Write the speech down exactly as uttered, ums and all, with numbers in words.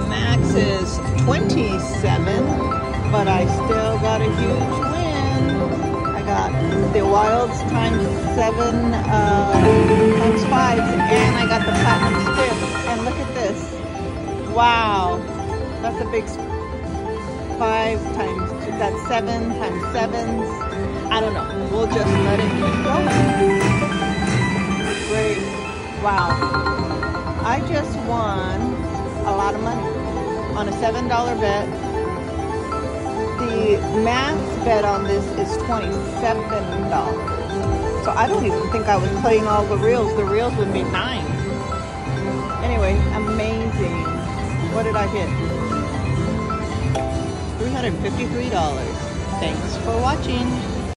max is twenty-seven, but I still got a huge win. I got the wilds times seven, uh, times fives, and I got the platinum script. And look at this. Wow, that's a big five times two, that's seven times sevens. I don't know. We'll just let it keep going. Great. Wow. I just won a lot of money on a seven dollar bet. The max bet on this is twenty-seven dollars. So I don't even think I was playing all the reels. The reels would be nine. Anyway, amazing. What did I hit? three hundred fifty-three dollars. Thanks for watching.